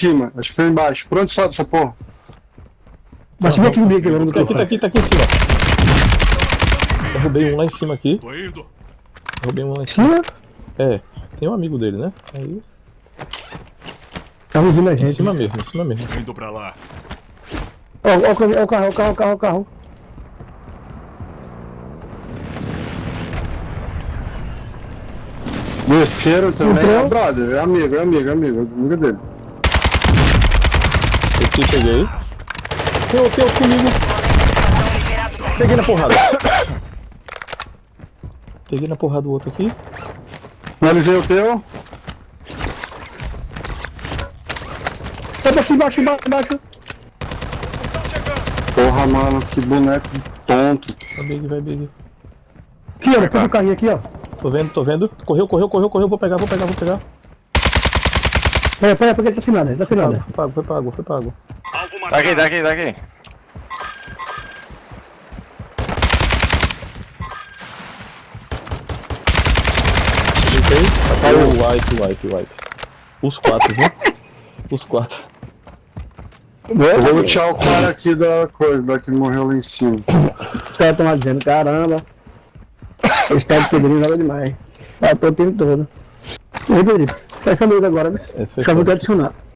cima. Acho que foi embaixo. Por onde sobe essa porra? Mas vem aqui no meio, aqui, Tá aqui em cima. Derrubei um lá em cima aqui. Tô indo. Derrubei um lá em cima. É, tem um amigo dele, né? Aí. Carrozinho da Em gente. cima mesmo, em cima mesmo. Tô indo pra lá. Ó o carro. Desceram também. Entrou. É brother, é amigo dele. Esse peguei. Tem outro comigo. Peguei na porrada. Peguei na porrada do outro aqui. Finalizei o teu. Sai daqui embaixo. Porra, mano, que boneco tonto. Vai big. Aqui, ó, depois do carrinho aqui, ó. Tô vendo. Correu. Vou pegar. Pera, porque ele tá sem nada, Foi pago. Alvo Tá aqui. Wipe. Os 4, viu? Os 4. Eu vou lutear o cara aqui da coisa, que morreu lá em cima. Os caras tão lá dizendo, caramba. Esse tal de Pedrinho joga demais. Matou o time todo. E aí, Pedrinho, fecha a luz agora, né? Esse foi Acabou de adicionar.